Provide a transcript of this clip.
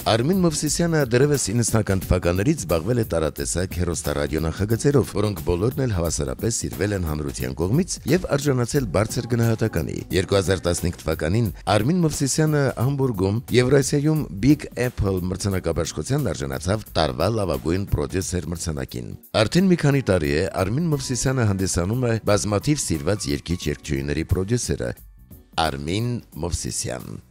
Արմին Մովսիսյանը դեռևս 90-ական թվականներից զբաղվել է տարատեսակ հեռուստարադիո նախագծերով, որոնք բոլորն էլ հավասարապես սիրվել են հանրության կողմից եւ արժանացել բարձր գնահատականի։ 2015 թվականին Արմին Մովսիսյանը Համբուրգում Եվրասիայում Big Apple մրցանակաբաշխության արժանացավ տարվա լավագույն պրոդյուսեր մրցանակին։ Արդեն մի քանի տարի է Արմին Մովսիսյանը հանդիսանում է բազմաթիվ սիրված երգիչ երգչուհիների պրոդյուսերը։ Արմին Մովսիսյան